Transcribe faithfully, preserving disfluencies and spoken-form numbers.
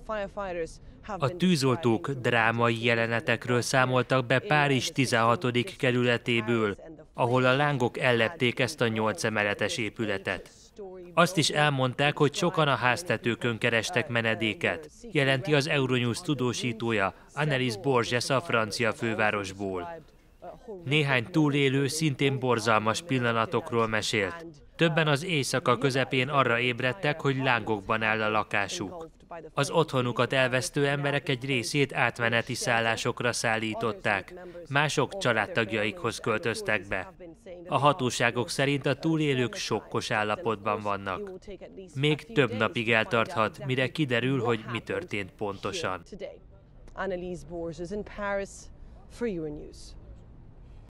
A tűzoltók drámai jelenetekről számoltak be Párizs tizenhatodik kerületéből, ahol a lángok ellepték ezt a nyolc emeletes épületet. Azt is elmondták, hogy sokan a háztetőkön kerestek menedéket, jelenti az Euronews tudósítója, Annelies Borges a francia fővárosból. Néhány túlélő szintén borzalmas pillanatokról mesélt. Többen az éjszaka közepén arra ébredtek, hogy lángokban áll a lakásuk. Az otthonukat elvesztő emberek egy részét átmeneti szállásokra szállították, mások családtagjaikhoz költöztek be. A hatóságok szerint a túlélők sokkos állapotban vannak. Még több napig eltarthat, mire kiderül, hogy mi történt pontosan. Annelies Borges in Paris for Euronews.